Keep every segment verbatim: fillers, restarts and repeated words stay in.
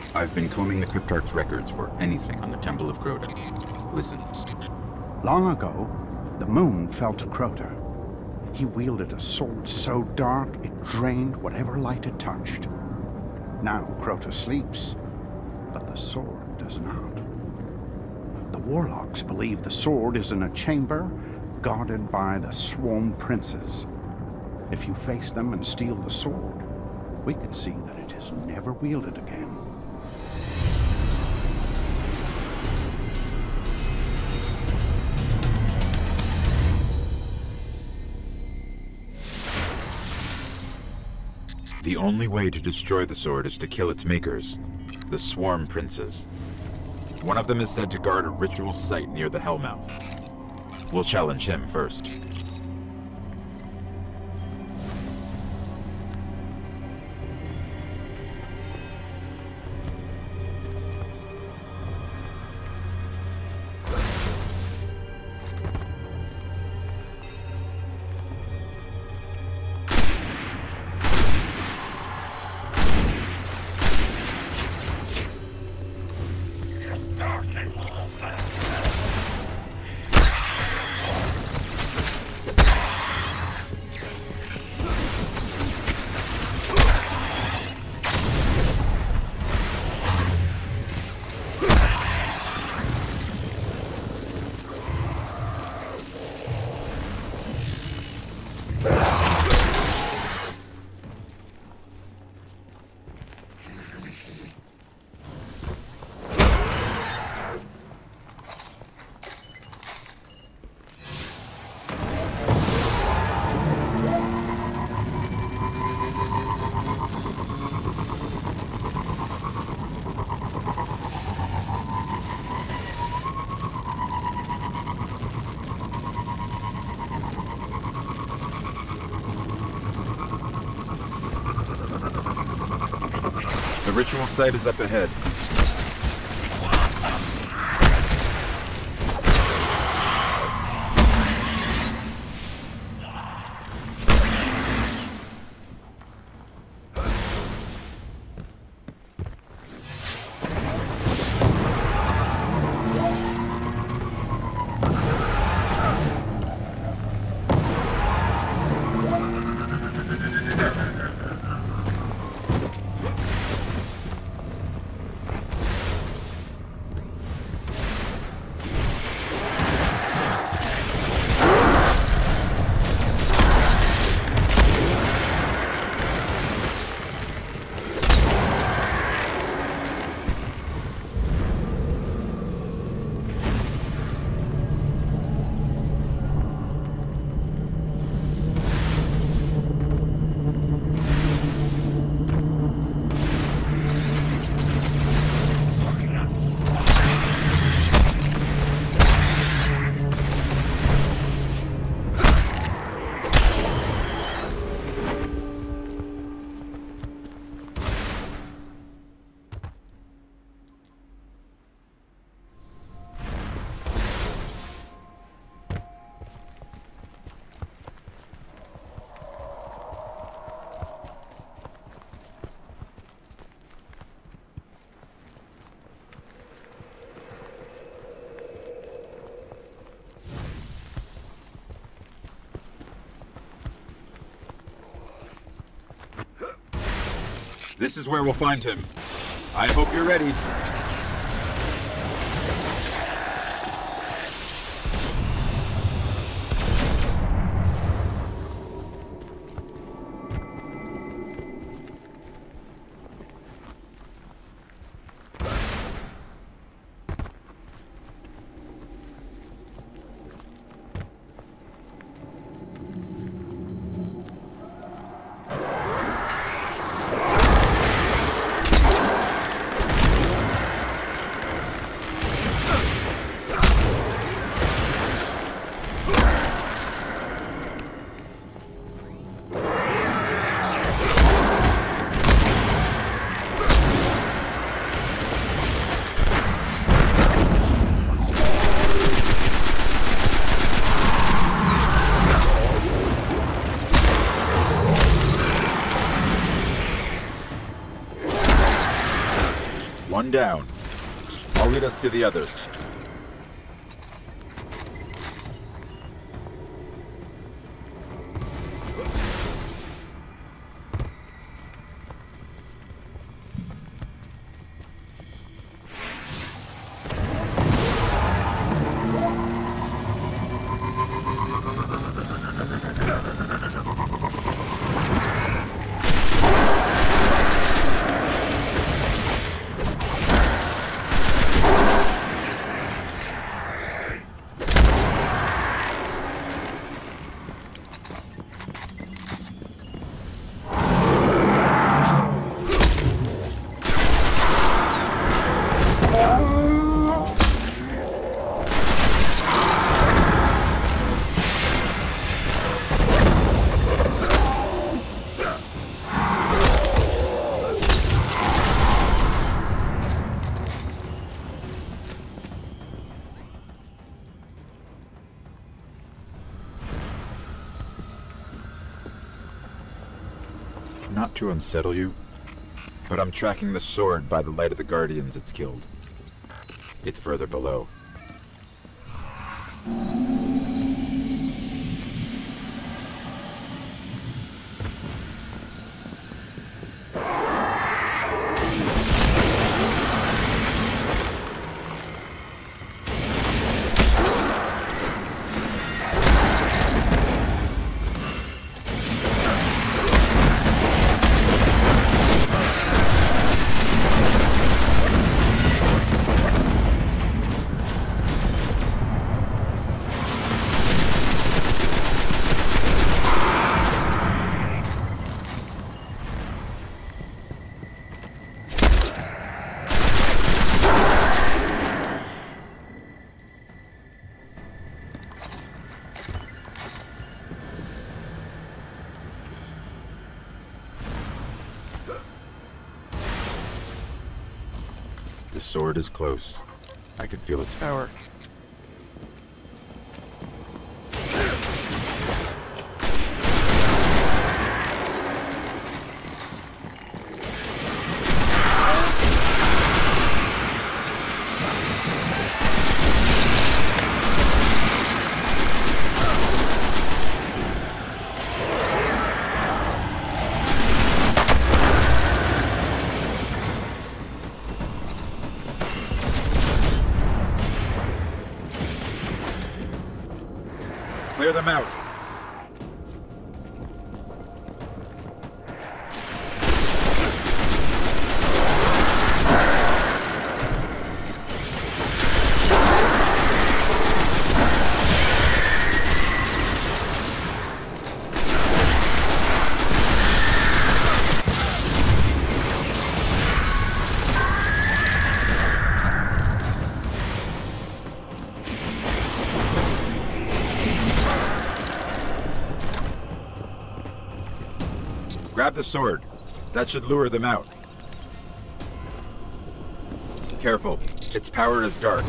I've been combing the Cryptarch's records for anything on the Temple of Crota. Listen. Long ago, the moon fell to Crota. He wielded a sword so dark it drained whatever light it touched. Now Crota sleeps, but the sword does not. The warlocks believe the sword is in a chamber guarded by the Swarm Princes. If you face them and steal the sword, we can see that it is never wielded again. The only way to destroy the sword is to kill its makers, the Swarm Princes. One of them is said to guard a ritual site near the Hellmouth. We'll challenge him first. The ritual site is up ahead. This is where we'll find him. I hope you're ready. One down. I'll lead us to the others. Not to unsettle you, but I'm tracking the sword by the light of the Guardians it's killed. It's further below. The sword is close. I can feel its power. Clear them out. Grab the sword. That should lure them out. Careful. Its power is dark.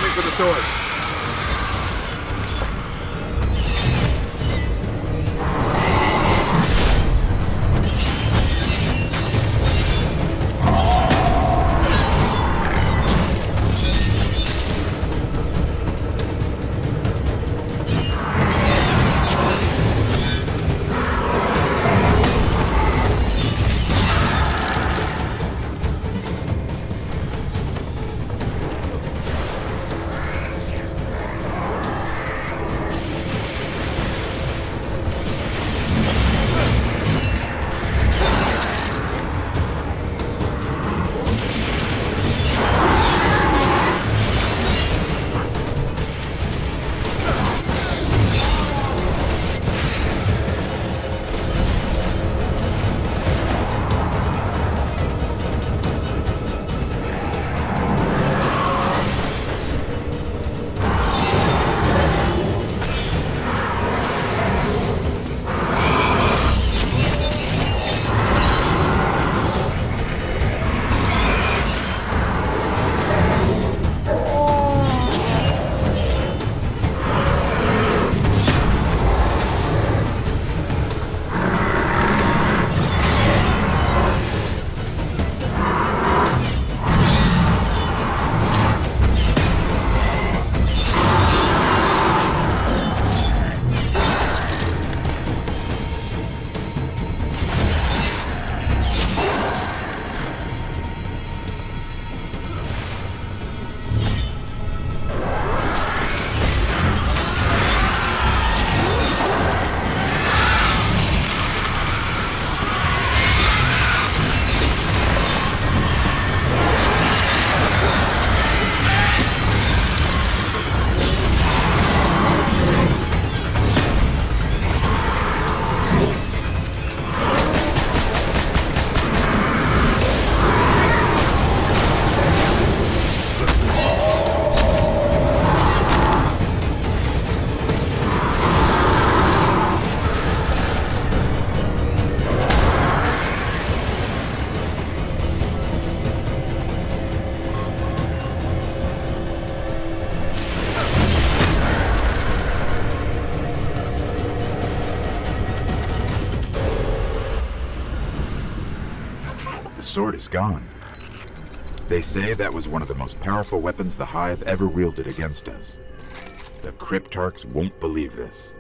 ready for the sword. The sword is gone. They say that was one of the most powerful weapons the Hive ever wielded against us. The Cryptarchs won't believe this.